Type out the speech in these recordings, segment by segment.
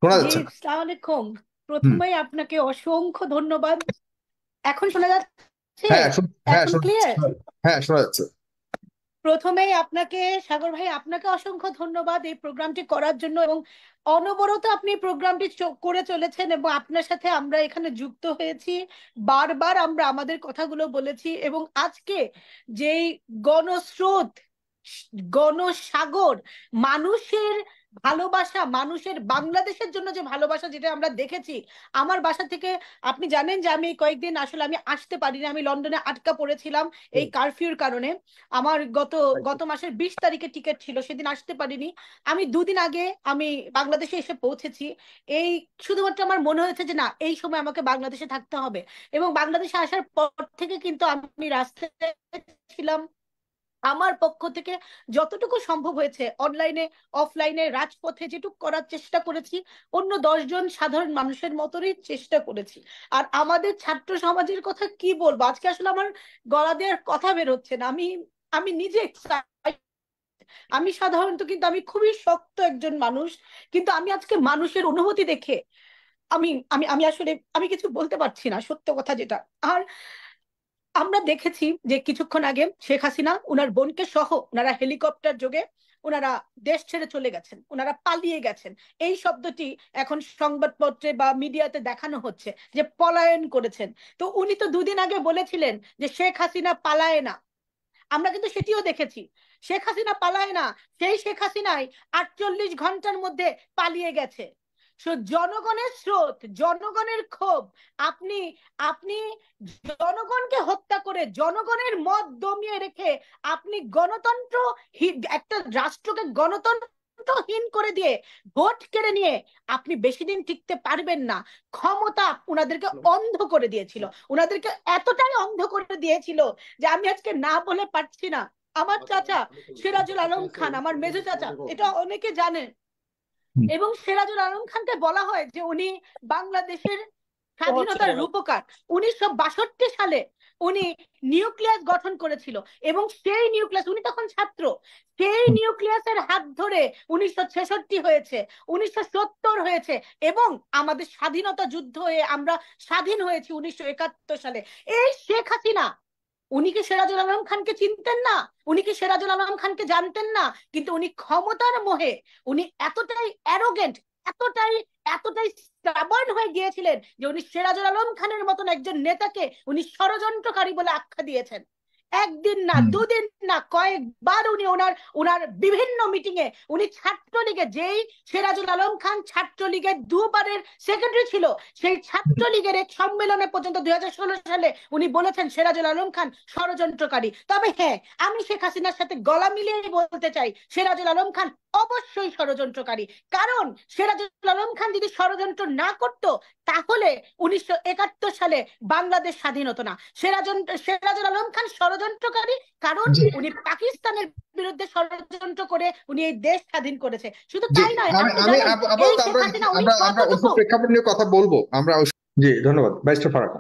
শোনা জি, যাচ্ছে? আসসালামু আলাইকুম। হুম। প্রথমেই আপনাকে অসংখ্য ধন্যবাদ। এখন শোনা যাচ্ছে? হ্যাঁ হ্যাঁ এখন ক্লিয়ার? হ্যাঁ, শোনা যাচ্ছে। প্রথমেই আপনাকে, সাগর ভাই, আপনাকে অসংখ্য ধন্যবাদ এই প্রোগ্রামটি করার জন্য। এবং অনবরত আপনি প্রোগ্রামটি করে চলেছেন এবং আপনার সাথে আমরা এখানে যুক্ত হয়েছি। বারবার আমরা আমাদের কথাগুলো বলেছি এবং আজকে যেই গণস্রোত, গণসাগর, মানুষের ভালোবাসা, মানুষের বাংলাদেশের জন্য যে ভালোবাসা, যেটা আমরা দেখেছি। আমার বাসা থেকে, আপনি জানেন যে আমি কয়েকদিন আসলে আমি আসতে পারিনি, আমি লন্ডনে আটকা পড়েছিলাম এই কারফিউর কারণে। আমার গত গত মাসের 20 তারিখে টিকিট ছিল, সেদিন আসতে পারিনি। আমি দুদিন আগে আমি বাংলাদেশে এসে পৌঁছেছি। এই শুধুমাত্র আমার মনে হয়েছে যে না, এই সময় আমাকে বাংলাদেশে থাকতে হবে। এবং বাংলাদেশে আসার পর থেকে কিন্তু আমি রাস্তায় ছিলাম। আমার পক্ষ থেকে যতটুকু সম্ভব হয়েছে, অনলাইনে অফলাইনে রাজপথে যেটুকু করার চেষ্টা করেছি, অন্য 10 জন সাধারণ মানুষের মতনই চেষ্টা করেছি। আর আমাদের ছাত্র সমাজের কথা কি বলবো, আজকে আসলে আমার গলা দেওয়ার কথা বেরোচ্ছে না। আমি আমি নিজে excited। আমি সাধারণত কিন্তু আমি খুবই শক্ত একজন মানুষ, কিন্তু আমি আজকে মানুষের অনুভূতি দেখে আমি আমি আমি আসলে আমি কিছু বলতে পারছি না, সত্য কথা যেটা। আর আমরা দেখেছি যে কিছুক্ষণ আগে শেখ হাসিনা উনার বোনকে সহ ওনারা হেলিকপ্টার যোগে ওনারা দেশ ছেড়ে চলে গেছেন, ওনারা পালিয়ে গেছেন। এই শব্দটি এখন সংবাদপত্রে বা মিডিয়াতে দেখানো হচ্ছে যে পলায়ন করেছেন। তো উনি তো দুদিন আগে বলেছিলেন যে শেখ হাসিনা পালায় না। আমরা কিন্তু সেটিও দেখেছি, শেখ হাসিনা পালায় না। সেই শেখ হাসিনাই 48 ঘন্টার মধ্যে পালিয়ে গেছে। জনগণের স্রোত, জনগণের ক্ষোভ, আপনি আপনি জনগণকে হত্যা করে, জনগণের মত দমিয়ে রেখে আপনি গণতন্ত্র, একটা রাষ্ট্রকে গণতন্ত্রহীন করে দিয়ে, ভোট কেড়ে নিয়ে আপনি বেশি দিন টিকতে পারবেন না। ক্ষমতা উনাদেরকে অন্ধ করে দিয়েছিল, উনাদেরকে এতটাই অন্ধ করে দিয়েছিল যে আমি আজকে না বলে পারছি না। আমার চাচা সিরাজুল আলম খান, আমার মেজো চাচা, এটা অনেকে জানেন। হুম। এবং সিরাজুল আলম খানকে বলা হয় যে উনি বাংলাদেশের স্বাধীনতার রূপকার। 1962 সালে উনি নিউক্লিয়াস গঠন করেছিল এবং সেই নিউক্লিয়াস, উনি তখন ছাত্র, সেই নিউক্লিয়াসের হাত ধরে 1966 হয়েছে, 1970 হয়েছে এবং আমাদের স্বাধীনতা যুদ্ধ হয়ে আমরা স্বাধীন হয়েছি 1971 সালে। এই শেখ হাসিনা, উনি কি সিরাজুল আলম খানকে চিনতেন না? উনি কি সিরাজুল আলম খানকে জানতেন না? কিন্তু উনি ক্ষমতার মোহে, উনি এতটাই অ্যারোগেন্ট, এতটাই এতটাই স্টাবার্ন হয়ে গিয়েছিলেন যে উনি সিরাজুল আলম খানের মতন একজন নেতাকে উনি ষড়যন্ত্রকারী বলে আখ্যা দিয়েছেন। একদিন না, হুম। দুদিন না, কয়েকবার উনি ওনার ওনার বিভিন্ন মিটিং এ, উনি ছাত্রলীগে, যেই সিরাজুল আলম খান ছাত্রলীগের দুবারের সেক্রেটারি ছিল, সেই ছাত্রলীগের এক সম্মেলনে পর্যন্ত 2016 সালে উনি বলেছেন সিরাজুল আলম খান ষড়যন্ত্রকারী। তবে হ্যাঁ, আমি শেখ হাসিনার সাথে গলা মিলিয়ে বলতে চাই, সিরাজুল আলম খান অবশ্যই ষড়যন্ত্রকারী। কারণ সিরাজুল আলম খান যদি ষড়যন্ত্র না করতো, তাহলে 1971 সালে বাংলাদেশ স্বাধীন হতো না। সিরাজুল আলম খান ষড়যন্ত্রকারী, কারণ জি। উনি পাকিস্তানের বিরুদ্ধে ষড়যন্ত্র করে উনি এই দেশ স্বাধীন করেছে। শুধু জি। তাই নয়, আমি আপনি আমি জানেন এই আপাতত শেখ আমরা হাসিনা উনি আমরা আমরা ওইসব কতটুকু। প্রেক্ষাপট নিয়ে কথা বলবো আমরা জি, ধন্যবাদ ব্যারিস্টার ফারাকান।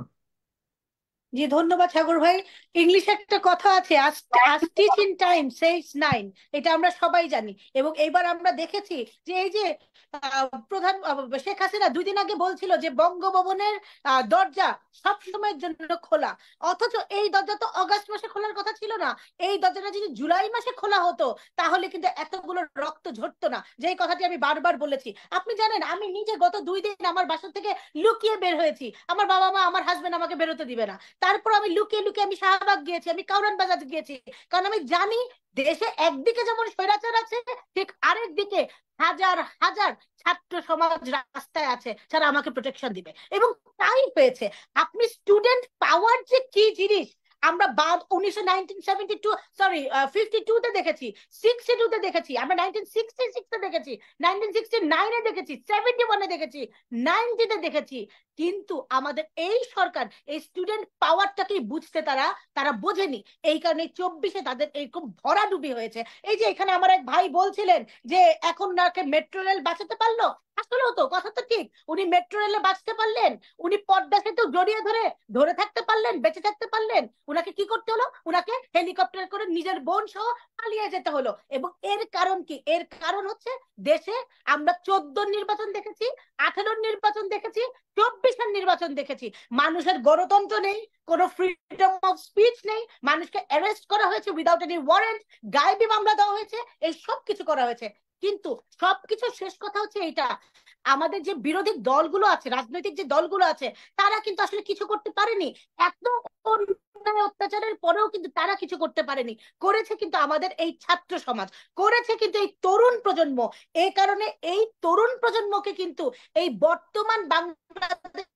জি, ধন্যবাদ সাগর ভাই। ইংলিশে একটা কথা আছে, a stitch in time saves nine. এটা আমরা সবাই জানি। এবং এইবার আমরা দেখেছি যে এই যে প্রধান শেখ হাসিনা 2 দিন আগে বলছিল যে বঙ্গভবনের দরজা সব সময়ের জন্য খোলা। অথচ এই দরজা তো অগাস্ট মাসে খোলার কথা ছিল না। এই দরজাটা যদি জুলাই মাসে খোলা হতো, তাহলে কিন্তু এতগুলো রক্ত ঝরতো না, যেই কথাটি আমি বারবার বলেছি। আপনি জানেন আমি নিজে গত 2 দিন আমার বাসা থেকে লুকিয়ে বের হয়েছি। আমার বাবা মা, আমার হাজবেন্ড আমাকে বেরোতে দিবে না। তারপর আমি লুকিয়ে লুকিয়ে আমি শাহবাগ গিয়েছি, আমি কাউরান বাজার গিয়েছি। কারণ আমি জানি দেশে একদিকে যেমন স্বৈরাচার আছে, ঠিক আরেক দিকে হাজার হাজার ছাত্র সমাজ রাস্তায় আছে যারা আমাকে প্রোটেকশন দিবে। এবং তাই হয়েছে। আপনি স্টুডেন্ট পাওয়ার যে কি জিনিস আমরা বাদ 1972, সরি 52-তে দেখেছি, 62-তে দেখেছি, আমরা 1966-এ দেখেছি, 1969-এ দেখেছি, 71-এ দেখেছি, 90-তে দেখেছি। কিন্তু আমাদের এই সরকার এই স্টুডেন্ট পাওয়ারটাকেই বুঝতে তারা তারা বোঝেনি। এই কারণে 24-এ তাদের এরকম ভরাডুবি হয়েছে। এই যে এখানে আমার এক ভাই বলছিলেন যে এখন নাকি মেট্রো রেল বাঁচাতে পারলো, আসলেও তো কথা তো ঠিক, উনি মেট্রো রেলে বাঁচতে পারলেন, উনি পদ্মা সেতু জড়িয়ে ধরে ধরে থাকতে পারলেন, বেঁচে থাকতে পারলেন। উনাকে কি করতে হলো? উনাকে হেলিকপ্টার করে নিজের বোন সহ পালিয়ে যেতে হলো। এবং এর কারণ কি? এর কারণ হচ্ছে দেশে আমরা 14 নির্বাচন দেখেছি, 18 নির্বাচন দেখেছি, 24 নির্বাচন দেখেছি। মানুষের গণতন্ত্র নেই, কোনো ফ্রিডম অফ স্পিচ নেই, মানুষকে অ্যারেস্ট করা হয়েছে উইদাউট এনি ওয়ারেন্ট, গায়েবী মামলা দেওয়া হয়েছে, এই সব কিছু করা হয়েছে। কিন্তু সবকিছু শেষ কথা হচ্ছে এইটা, আমাদের যে বিরোধী দলগুলো আছে, রাজনৈতিক যে দলগুলো আছে, তারা কিন্তু আসলে কিছু করতে পারেনি। এত অন্যায় অত্যাচারের পরেও কিন্তু তারা কিছু করতে পারেনি। করেছে কিন্তু আমাদের এই ছাত্র সমাজ, করেছে কিন্তু এই তরুণ প্রজন্ম। এই কারণে এই তরুণ প্রজন্মকে কিন্তু এই বর্তমান বাংলাদেশ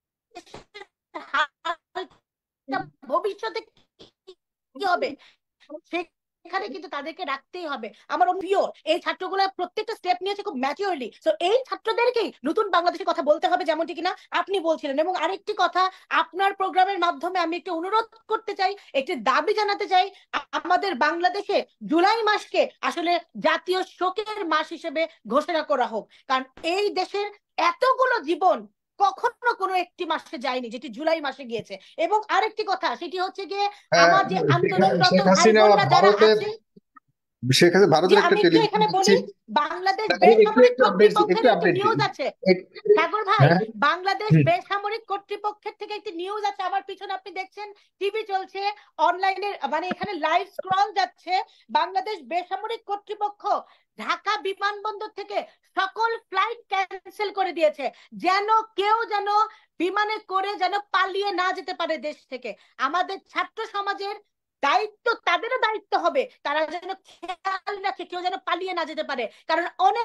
ভবিষ্যতে কি হবে সেখানে কিন্তু তাদেরকে রাখতেই হবে। আমার প্রিয় এই ছাত্রগুলো প্রত্যেকটা স্টেপ নিয়েছে খুব ম্যাচিওরলি। তো এই ছাত্রদেরকেই নতুন বাংলাদেশের কথা বলতে হবে, যেমনটি কিনা আপনি বলছিলেন। এবং আরেকটি কথা, আপনার প্রোগ্রামের মাধ্যমে আমি একটি অনুরোধ করতে চাই, একটি দাবি জানাতে চাই, আমাদের বাংলাদেশে জুলাই মাসকে আসলে জাতীয় শোকের মাস হিসেবে ঘোষণা করা হোক। কারণ এই দেশের এতগুলো জীবন কখনো কোনো একটি মাসে যায়নি যেটি জুলাই মাসে গিয়েছে। এবং আরেকটি কথা, সেটি হচ্ছে গিয়ে আমার যে আন্দোলনরত শেখ ভাই হাসিনা বোনরা যারা ভারতে, আছে। শেখ হাসিনা জি, ভারতের একটা আমি একটু টেলিভিশন এখানে বলি, চিফ। বাংলাদেশ একটু বেসামরিক একটু আপডেট, কর্তৃপক্ষের একটু একটি আপডেট দিন। নিউজ আছে। এক- সাগর ভাই, হ্যাঁ। বাংলাদেশ হুম। বেসামরিক কর্তৃপক্ষের থেকে একটি নিউজ আছে, আমার পিছনে আপনি দেখছেন টিভি চলছে, অনলাইনে মানে এখানে লাইভ স্ক্রল যাচ্ছে। বাংলাদেশ বেসামরিক কর্তৃপক্ষ ঢাকা বিমানবন্দর থেকে সকল ফ্লাইট ক্যান্সেল করে দিয়েছে, যেন কেউ যেন বিমানে করে যেন পালিয়ে না যেতে পারে দেশ থেকে। আমাদের ছাত্র সমাজের দায়িত্ব, তাদেরও দায়িত্ব হবে, তারা যেন খেয়াল রাখে কেউ যেন পালিয়ে না যেতে পারে। কারণ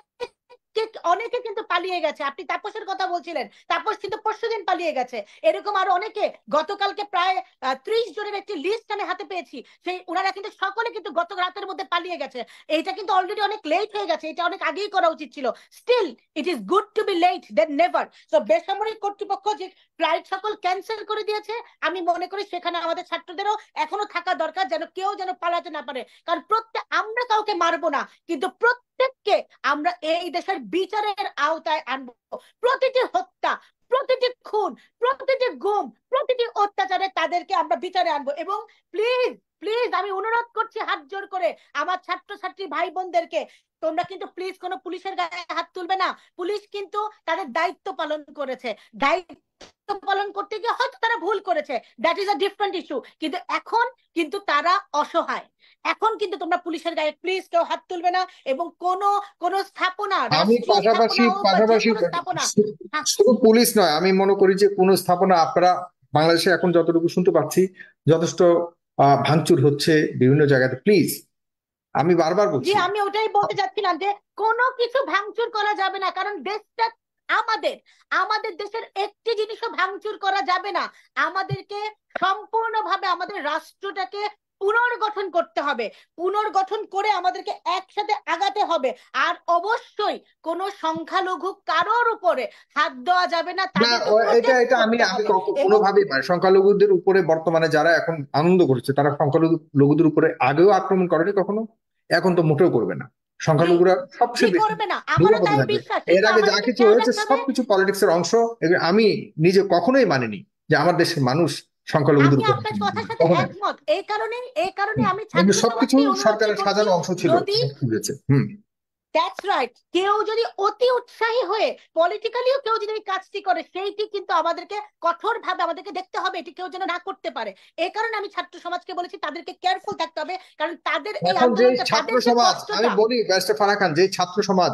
অনেকে কিন্তু পালিয়ে গেছে। আপনি তাপসের কথা বলছিলেন, তাপস কিন্তু পরশুদিন পালিয়ে গেছে। এরকম আরো অনেকে, গতকালকে প্রায় 30 জনের একটি লিস্ট আমি হাতে পেয়েছি, সেই ওনারা কিন্তু সকলে কিন্তু গত রাতের মধ্যে পালিয়ে গেছে। এইটা কিন্তু অলরেডি অনেক লেট হয়ে গেছে, এটা অনেক আগেই করা উচিত ছিল। Still it is good to be late than never. তো বেসামরিক কর্তৃপক্ষ যে ফ্লাইট সকল ক্যান্সেল করে দিয়েছে, আমি মনে করি সেখানে আমাদের ছাত্রদেরও এখনো থাকা দরকার, যেন কেউ যেন পালাতে না পারে। কারণ আমরা কাউকে মারবো না, কিন্তু প্রত্যেককে আমরা এই দেশের বিচারের আওতায় আনবো। প্রতিটি হত্যা, প্রতিটি খুন, প্রতিটি গুম, প্রতিটি অত্যাচারে তাদেরকে আমরা বিচারে আনবো। এবং প্লিজ প্লিজ আমি অনুরোধ করছি হাত জোর করে আমার ছাত্রছাত্রী ভাই বোনদেরকে, তোমরা কিন্তু প্লিজ কোনো পুলিশের গায়ে হাত তুলবে না। পুলিশ কিন্তু তাদের দায়িত্ব পালন করেছে, দায়িত্ব পালন করতে গিয়ে হয়তো তারা ভুল করেছে, that is a different issue. কিন্তু এখন কিন্তু তারা অসহায়। এখন কিন্তু তোমরা পুলিশের গায়ে প্লিজ কেউ হাত তুলবে না। এবং কোন কোন স্থাপনা, আমি রাষ্ট্রীয় পাশাপাশি স্থাপনা হোক বা যে পাশাপাশি কোনো স্থাপনা। হ্যাঁ, শুধু পুলিশ নয়, আমি মনে করি যে কোন স্থাপনা আপনারা বাংলাদেশে এখন যতটুকু শুনতে পাচ্ছি যথেষ্ট ভাঙচুর হচ্ছে বিভিন্ন জায়গাতে, প্লিজ আমি বারবার জি, বলছি। আমি ওটাই বলতে চাচ্ছিলাম যে কোনো কিছু ভাঙচুর করা যাবে না, কারণ দেশটা আমাদের। আমাদের দেশের একটি জিনিসও ভাঙচুর করা যাবে না। আমাদেরকে সম্পূর্ণভাবে আমাদের রাষ্ট্রটাকে পুনর্গঠন করতে হবে, পুনর্গঠন করে আমাদেরকে একসাথে আগাতে হবে। আর অবশ্যই কোনো সংখ্যালঘু কারোর উপরে হাত দেওয়া যাবে না, না, তাদেরকে এটা প্রোটেক্ট এটা আমি করতে আমি হবে। এবং কোনোভাবেই মানে সংখ্যালঘুদের উপরে বর্তমানে যারা এখন আনন্দ করছে তারা সংখ্যালঘুদের উপরে আগেও আক্রমণ করেনি কখনো, এখন তো মোটেও করবে না। জি, সংখ্যালঘুরা জি সবচেয়ে বেশি করবে না, আমারও নিরাপদে তাই থাকবে। বিশ্বাস, এর কিন্তু আগে যা আমাদেরকে কিছু খেয়াল হয়েছে রাখতে হবে। সবকিছু পলিটিক্স এর অংশ। আমি নিজে কখনোই মানিনি যে আমার দেশের মানুষ সংখ্যালঘুদের আমি উপর আপনার আক্রমণ কথার করবে, সাথে কখনোই না। একমত। এই কারণে আমি এগুলো ছাত্র সবকিছু সমাজকে অনুরোধ সরকারের করছি, সাজানো অংশ ছিল, যদি সবকিছু হয়েছে। হুম। দ্যাটস রাইট, কেউ যদি অতি উৎসাহী হয়ে পলিটিক্যালিও কেউ যদি এই কাজটি করে, সেইটি কিন্তু আমাদেরকে কঠোর ভাবে আমাদেরকে দেখতে হবে, এটি কেউ যেন না করতে পারে। এই কারণে আমি ছাত্র সমাজকে বলেছি তাদেরকে কেয়ারফুল থাকতে হবে, কারণ তাদের এই এখন যে আন্দোলনটা, ছাত্র তাদের যে সমাজ, আমি কষ্টটা। বলি ব্যারিস্টার ফারাহ খান, যে ছাত্র সমাজ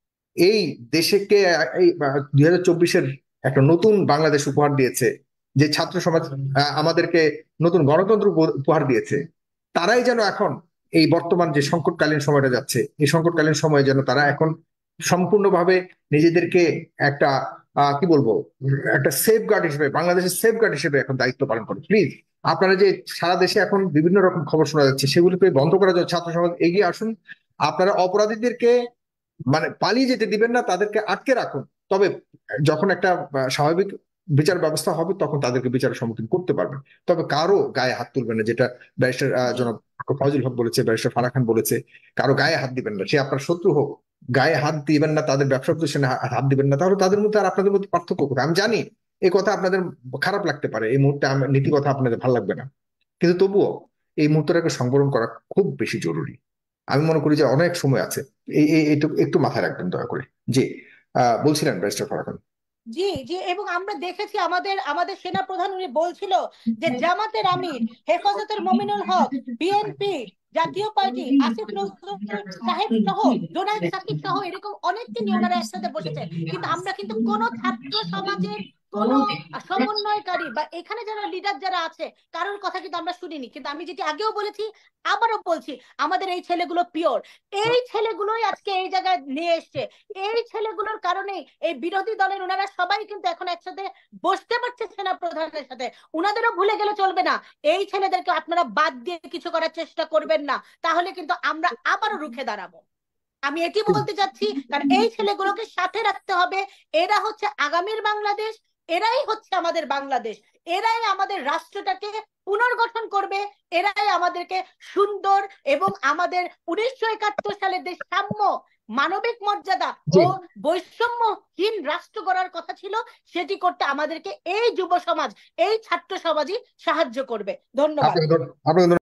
এই দেশকে এই 2024-এর একটা নতুন বাংলাদেশ উপহার দিয়েছে, যে ছাত্র সমাজ আমাদেরকে নতুন গণতন্ত্র উপহার দিয়েছে, তারাই যেন এখন এই বর্তমান যে সংকটকালীন সময়টা যাচ্ছে, এই সংকটকালীন সময়ে যেন তারা এখন সম্পূর্ণভাবে নিজেদেরকে একটা কি বলবো, একটা সেফ গার্ড হিসেবে, বাংলাদেশের সেফ গার্ড হিসেবে এখন দায়িত্ব পালন করে। প্লিজ আপনারা যে সারা দেশে এখন বিভিন্ন রকম খবর শোনা যাচ্ছে সেগুলোকে বন্ধ করার জন্য ছাত্র সমাজ এগিয়ে আসুন। আপনারা অপরাধীদেরকে মানে পালিয়ে যেতে দিবেন না, তাদেরকে আটকে রাখুন। তবে যখন একটা স্বাভাবিক বিচার ব্যবস্থা হবে তখন তাদেরকে বিচারের সম্মুখীন করতে পারবেন। তবে কারো গায়ে হাত তুলবেন না, যেটা ব্যারিস্টার জি, জনাব ফজল হক বলেছে, ব্যারিস্টার ফারাহ খান বলেছে, কারো গায়ে হাত দিবেন না, সে আপনার শত্রু হোক গায়ে হাত দিবেন না, তাদের ব্যবসা প্রতিষ্ঠানে হাত দিবেন না, তাহলে তাদের মধ্যে আর আপনাদের মধ্যে পার্থক্য কোথায়? আমি জানি এই কথা আপনাদের খারাপ লাগতে পারে, এই মুহূর্তে নীতি কথা আপনাদের ভালো লাগবে না, কিন্তু তবুও এই মুহূর্তটাকে সংবরণ করা খুব বেশি জরুরি। আমি মনে করি যে অনেক সময় আছে। একটু একটু মাথায় রাখবেন দয়া করে। জি, বলছিলেন ব্যারিস্টার ফারাকান। জি, জি, এবং আমরা দেখেছি আমাদের আমাদের সেনা প্রধান উনি বলছিল যে জামাতের আমির, হেফাজতের মমিনুল হক, বিএনপি, জাতীয় পার্টি, আসিফ নজরুল সাহেব সহ, জোনায়েদ সাকিব সহ এরকম অনেককে নিয়ে ওনারা একসাথে বসেছে। কিন্তু আমরা কিন্তু কোন ছাত্র সমাজের কোন সমন্বয়কারী বা এখানে যারা লিডার যারা আছে কারোর কথা কিন্তু আমরা শুনিনি। কিন্তু আমি যেটি আগেও বলেছি, আবারও বলছি, আমাদের এই ছেলেগুলো পিওর। এই ছেলেগুলোই আজকে এই জায়গায় নিয়ে এসছে। এই ছেলেগুলোর কারণেই এই বিরোধী দলের ওনারা সবাই কিন্তু এখন একসাথে বসতে পারছে সেনা প্রধানের সাথে। উনাদেরও ভুলে গেলে চলবে না। এই ছেলেদেরকে আপনারা বাদ দিয়ে কিছু করার চেষ্টা করবেন না, তাহলে কিন্তু আমরা আবারও রুখে দাঁড়াবো। আমি এটি বলতে চাচ্ছি, কারণ এই ছেলেগুলোকে সাথে রাখতে হবে। এরা হচ্ছে আগামীর বাংলাদেশ, এরাই হচ্ছে আমাদের বাংলাদেশ, এরাই আমাদের রাষ্ট্রটাকে পুনর্গঠন করবে, এরাই আমাদেরকে সুন্দর এবং আমাদের 1971 সালের যে সাম্য, মানবিক মর্যাদা জি, ও বৈষম্যহীন রাষ্ট্র গড়ার কথা ছিল, সেটি করতে আমাদেরকে এই যুব সমাজ, এই ছাত্র সমাজই সাহায্য করবে। ধন্যবাদ। আপনাকে আপনাকে